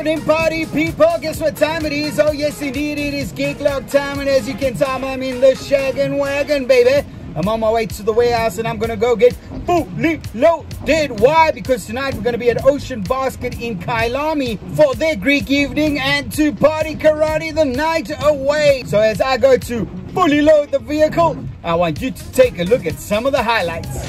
evening, party people. Guess what time it is? Oh yes indeed, it is gig log time, and as you can tell, I'm in the shaggin' wagon, baby. I'm on my way to the warehouse and I'm gonna go get fully loaded. Why? Because tonight we're gonna be at Ocean Basket in Kyalami for their Greek evening and to party karate the night away. So as I go to fully load the vehicle, I want you to take a look at some of the highlights.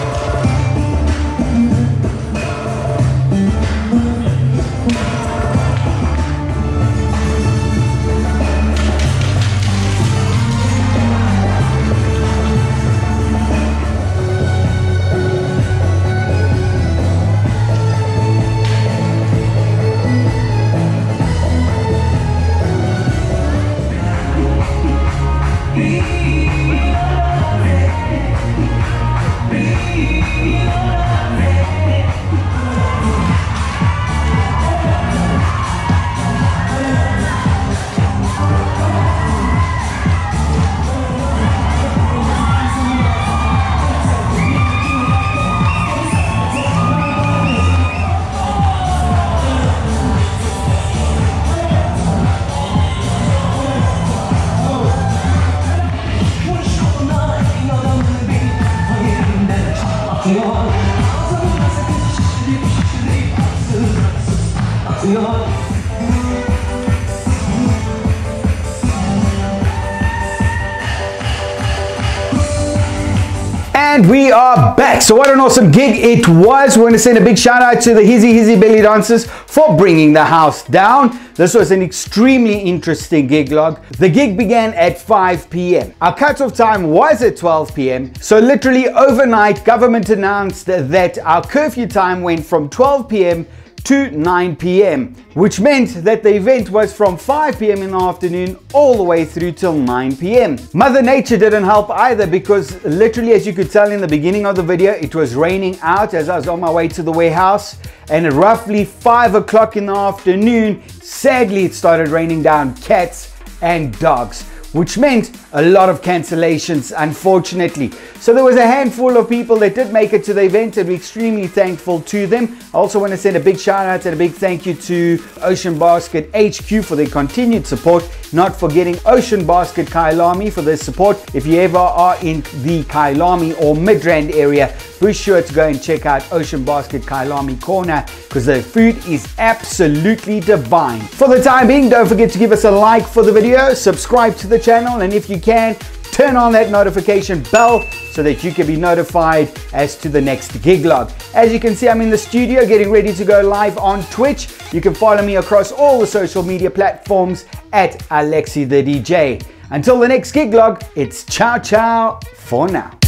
And we are back. So what an awesome gig it was. We want to send a big shout out to the Hizzy Belly Dancers for bringing the house down. This was an extremely interesting gig log. The gig began at 5 p.m. Our cutoff time was at 12 p.m. So literally overnight, government announced that our curfew time went from 12 p.m. to 9 p.m. which meant that the event was from 5 p.m. in the afternoon all the way through till 9 p.m. Mother Nature didn't help either, because literally, as you could tell in the beginning of the video, it was raining out as I was on my way to the warehouse, and at roughly 5 o'clock in the afternoon, sadly it started raining down cats and dogs, which meant a lot of cancellations, unfortunately. So there was a handful of people that did make it to the event, and we're extremely thankful to them. I also want to send a big shout out and a big thank you to Ocean Basket HQ for their continued support, not forgetting Ocean Basket Kyalami for their support. If you ever are in the Kyalami or Midrand area, be sure to go and check out Ocean Basket Kyalami Corner, because the food is absolutely divine. For the time being, don't forget to give us a like for the video, subscribe to the channel, and if you can, turn on that notification bell so that you can be notified as to the next gig log. As you can see, I'm in the studio getting ready to go live on Twitch. You can follow me across all the social media platforms at Alexi the DJ. Until the next gig log, it's ciao ciao for now.